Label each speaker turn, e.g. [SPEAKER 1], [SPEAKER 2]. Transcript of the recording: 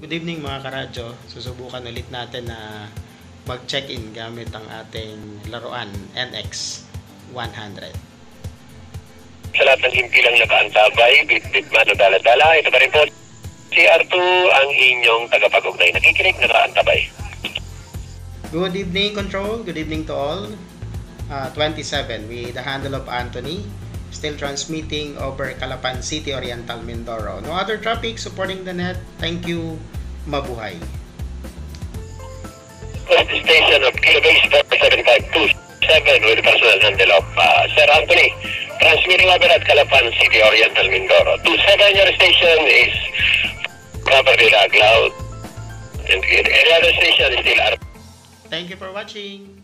[SPEAKER 1] Good evening mga karadyo. Susubukan ulit natin na mag-check-in gamit ang ating laruan NX 100.
[SPEAKER 2] Sa lahat ng himpilang nakaantabay, bit-bit man o dala-dala, ito pa rin po si R2 ang inyong tagapag-ugnay. Nakikinig, nakaantabay.
[SPEAKER 1] Good evening, Control. Good evening to all. 27 with the handle of Anthony. Still transmitting over Calapan City, Oriental, Mindoro. No other traffic supporting the net. Thank you. Mabuhay.
[SPEAKER 2] Station of Kilobase 47527 with personal handle of Sir Anthony. Transmitting over at Calapan City, Oriental, Mindoro. 27, your station is covered with a cloud. And any other station is still R.
[SPEAKER 1] Thank you for watching.